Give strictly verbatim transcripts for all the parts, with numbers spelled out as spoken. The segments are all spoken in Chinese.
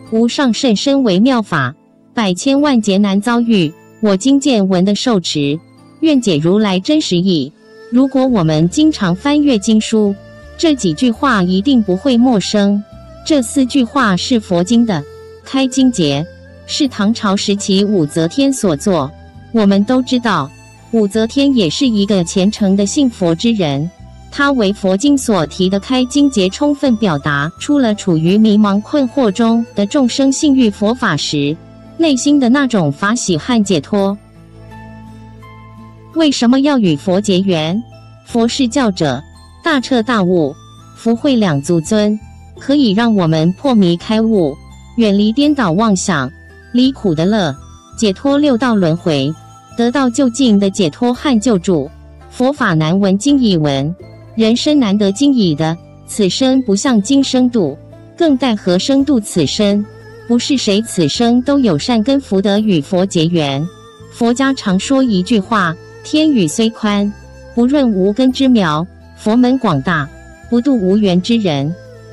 无上甚深微妙法，百千万劫难遭遇。我今见闻的受持，愿解如来真实义。如果我们经常翻阅经书，这几句话一定不会陌生。这四句话是佛经的开经节，是唐朝时期武则天所作。我们都知道，武则天也是一个虔诚的信佛之人。他为佛经所提的开经节，充分表达出了处于迷茫困惑中的众生信遇佛法时内心的那种法喜和解脱。为什么要与佛结缘？佛是教者，大彻大悟，福慧两足尊，可以让我们破迷开悟，远离颠倒妄想，离苦的乐，解脱六道轮回，得到究竟的解脱和救助。佛法难闻经已闻，人生难得经已的，此生不向今生度，更待何生度此生？不是谁此生都有善根福德与佛结缘。佛家常说一句话：天宇虽宽，不润无根之苗；佛门广大，不度无缘之人。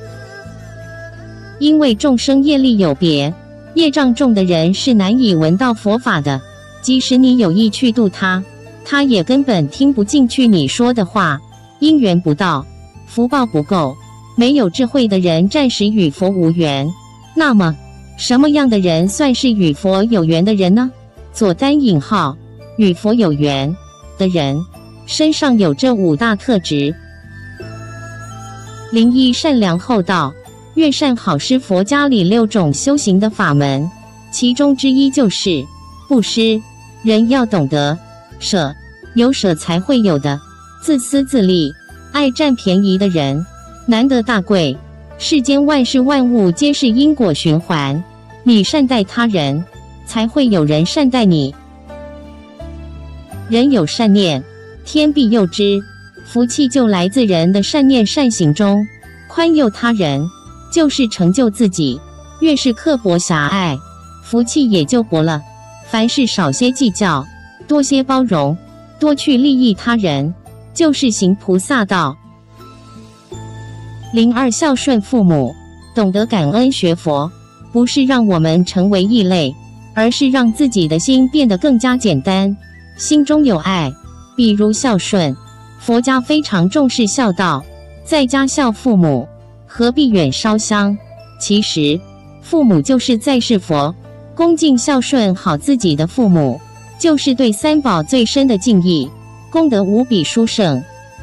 因为众生业力有别，业障重的人是难以闻到佛法的，即使你有意去度他，他也根本听不进去你说的话。因缘不到，福报不够，没有智慧的人暂时与佛无缘。那么什么样的人算是与佛有缘的人呢？左单引号，与佛有缘的人身上有这五大特质。零一，善良厚道。乐善好施，佛家里六种修行的法门，其中之一就是布施。人要懂得舍，有舍才会有的。自私自利、爱占便宜的人难得大贵。世间万事万物皆是因果循环，你善待他人，才会有人善待你。人有善念，天必佑之。福气就来自人的善念善行中，宽宥他人就是成就自己。越是刻薄狭隘，福气也就薄了。凡事少些计较，多些包容，多去利益他人，就是行菩萨道。零二，孝顺父母。懂得感恩学佛，不是让我们成为异类，而是让自己的心变得更加简单，心中有爱。比如孝顺，佛家非常重视孝道，在家孝父母，何必远烧香？其实父母就是在世佛，恭敬孝顺好自己的父母，就是对三宝最深的敬意，功德无比殊胜。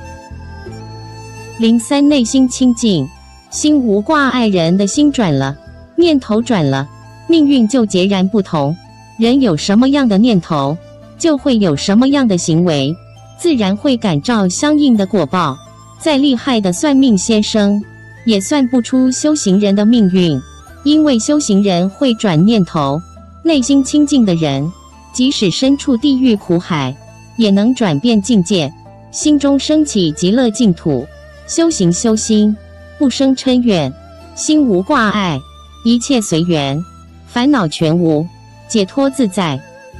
零三，内心清净，心无挂碍。人的心转了，念头转了，命运就截然不同。人有什么样的念头，就会有什么样的行为，自然会感召相应的果报。再厉害的算命先生，也算不出修行人的命运，因为修行人会转念头。内心清净的人，即使身处地狱苦海，也能转变境界，心中升起极乐净土。修行修心，不生嗔怨，心无挂碍，一切随缘，烦恼全无，解脱自在。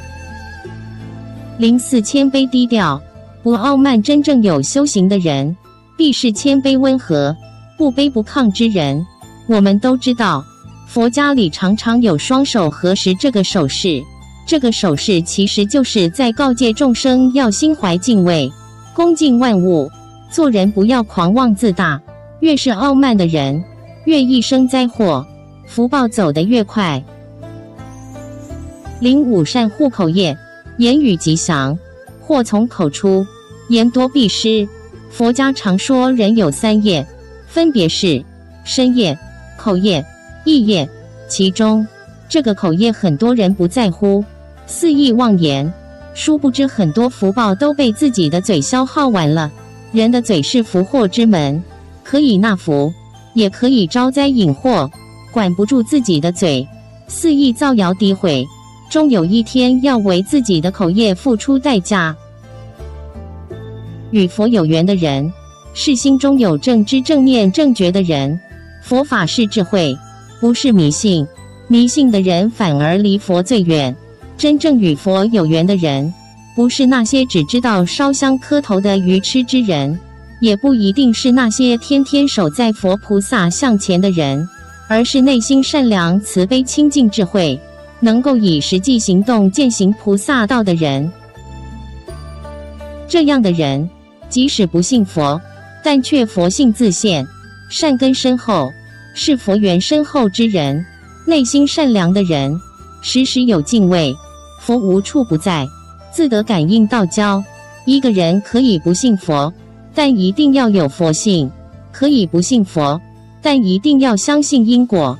零四，谦卑低调，不傲慢。真正有修行的人，必是谦卑温和，不卑不亢之人。我们都知道，佛家里常常有双手合十这个手势，这个手势其实就是在告诫众生要心怀敬畏，恭敬万物，做人不要狂妄自大。越是傲慢的人，越易生灾祸，福报走得越快。零五，善护口业。言语吉祥，祸从口出，言多必失。佛家常说人有三业，分别是身业、口业、意业。其中这个口业很多人不在乎，肆意妄言，殊不知很多福报都被自己的嘴消耗完了。人的嘴是福祸之门，可以纳福，也可以招灾引祸。管不住自己的嘴，肆意造谣诋毁，终有一天要为自己的口业付出代价。与佛有缘的人，是心中有正知正念正觉的人。佛法是智慧，不是迷信。迷信的人反而离佛最远。真正与佛有缘的人，不是那些只知道烧香磕头的愚痴之人，也不一定是那些天天守在佛菩萨像前的人， 而是内心善良、慈悲、清净、智慧，能够以实际行动践行菩萨道的人。这样的人，即使不信佛，但却佛性自现，善根深厚，是佛缘深厚之人。内心善良的人，时时有敬畏，佛无处不在，自得感应道交。一个人可以不信佛，但一定要有佛性；可以不信佛，但一定要相信因果。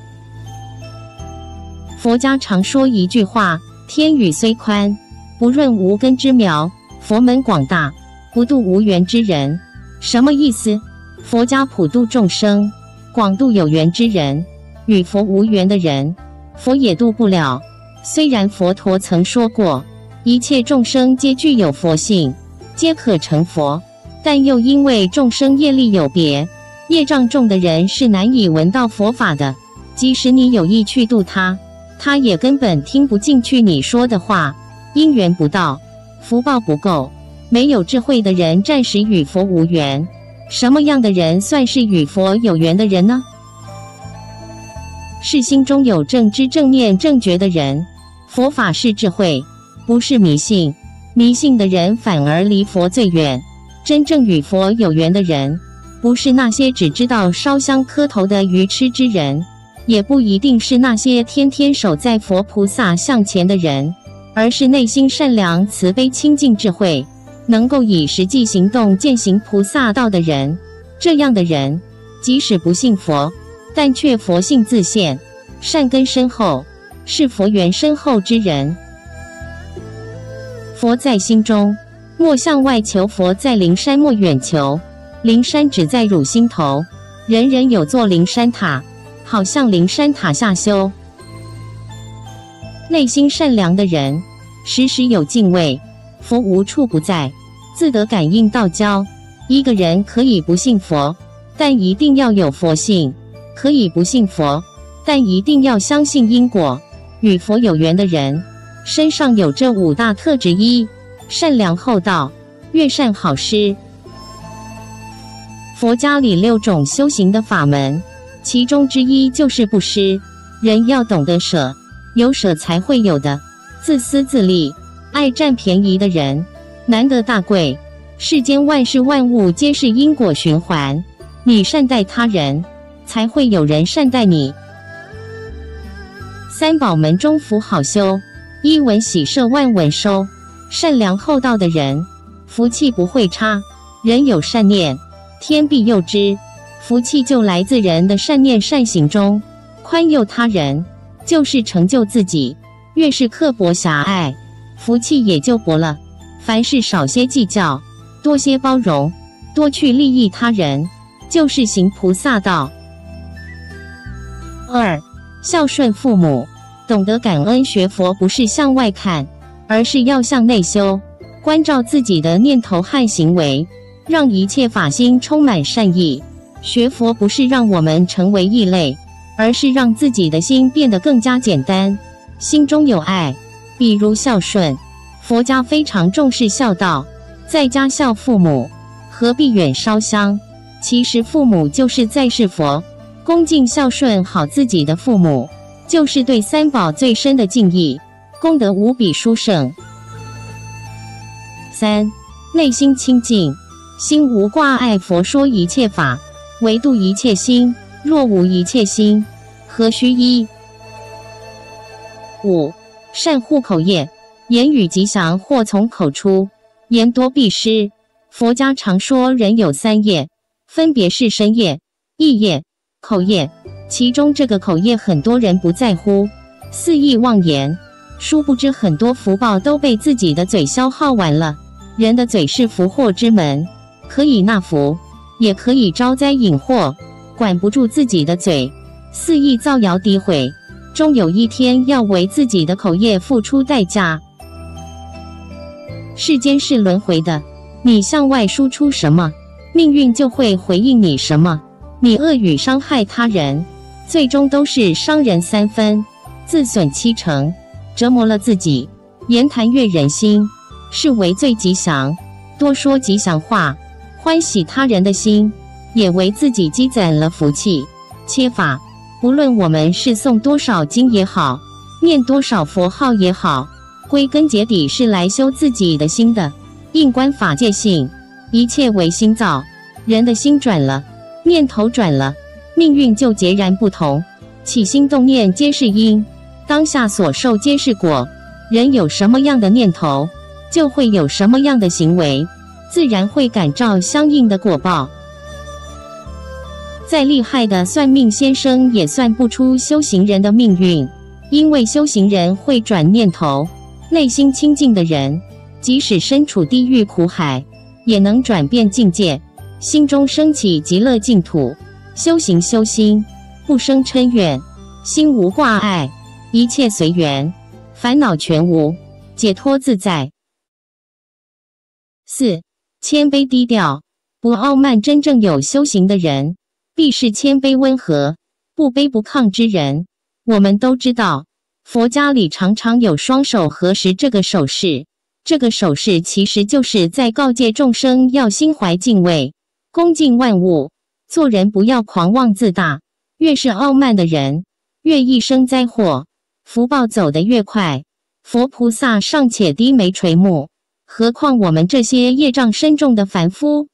佛家常说一句话：天宇虽宽，不润无根之苗；佛门广大，不度无缘之人。什么意思？佛家普度众生，广度有缘之人，与佛无缘的人，佛也度不了。虽然佛陀曾说过，一切众生皆具有佛性，皆可成佛，但又因为众生业力有别，业障重的人是难以闻到佛法的。即使你有意去度他，他也根本听不进去你说的话。因缘不到，福报不够，没有智慧的人暂时与佛无缘。什么样的人算是与佛有缘的人呢？是心中有正知正念正觉的人。佛法是智慧，不是迷信。迷信的人反而离佛最远。真正与佛有缘的人，不是那些只知道烧香磕头的愚痴之人，也不一定是那些天天守在佛菩萨像前的人，而是内心善良、慈悲、清净、智慧，能够以实际行动践行菩萨道的人。这样的人，即使不信佛，但却佛性自现，善根深厚，是佛缘深厚之人。佛在心中，莫向外求；佛在灵山，莫远求。灵山只在汝心头，人人有座灵山塔，好向灵山塔下修。内心善良的人，时时有敬畏，佛无处不在，自得感应道交。一个人可以不信佛，但一定要有佛性；可以不信佛，但一定要相信因果。与佛有缘的人，身上有这五大特质：一、善良厚道，乐善好施。佛家里六种修行的法门，其中之一就是布施。人要懂得舍，有舍才会有的。自私自利、爱占便宜的人，难得大贵。世间万事万物皆是因果循环，你善待他人，才会有人善待你。三宝门中福好修，一闻喜摄，万闻收。善良厚道的人，福气不会差。人有善念，天必佑之。福气就来自人的善念善行中。宽宥他人，就是成就自己。越是刻薄狭隘，福气也就薄了。凡事少些计较，多些包容，多去利益他人，就是行菩萨道。二、孝顺父母，懂得感恩。学佛不是向外看，而是要向内修，关照自己的念头和行为，让一切法心充满善意。学佛不是让我们成为异类，而是让自己的心变得更加简单，心中有爱。比如孝顺，佛家非常重视孝道，在家孝父母，何必远烧香？其实父母就是在世佛，恭敬孝顺好自己的父母，就是对三宝最深的敬意，功德无比殊胜。三、内心清净，心无挂碍。佛说一切法，唯度一切心，若无一切心，何须依？五、善护口业，言语吉祥或从口出，言多必失。佛家常说人有三业，分别是身业、意业、口业。其中这个口业很多人不在乎，肆意妄言，殊不知很多福报都被自己的嘴消耗完了。人的嘴是福祸之门，可以纳福，也可以招灾引祸。管不住自己的嘴，肆意造谣诋毁，终有一天要为自己的口业付出代价。世间是轮回的，你向外输出什么，命运就会回应你什么。你恶语伤害他人，最终都是伤人三分，自损七成，折磨了自己。言谈悦人心，是为最吉祥。多说吉祥话，欢喜他人的心，也为自己积攒了福气。切法不论我们是诵多少经也好，念多少佛号也好，归根结底是来修自己的心的。应观法界性，一切为心造。人的心转了，念头转了，命运就截然不同。起心动念皆是因，当下所受皆是果。人有什么样的念头，就会有什么样的行为，自然会感召相应的果报。再厉害的算命先生也算不出修行人的命运，因为修行人会转念头，内心清净的人，即使身处地狱苦海，也能转变境界，心中升起极乐净土。修行修心，不生嗔怨，心无挂碍，一切随缘，烦恼全无，解脱自在。四、谦卑低调，不傲慢。真正有修行的人，必是谦卑温和，不卑不亢之人。我们都知道，佛家里常常有双手合十这个手势，这个手势其实就是在告诫众生要心怀敬畏，恭敬万物，做人不要狂妄自大。越是傲慢的人，越易生灾祸，福报走得越快。佛菩萨尚且低眉垂目，何况我们这些业障深重的凡夫？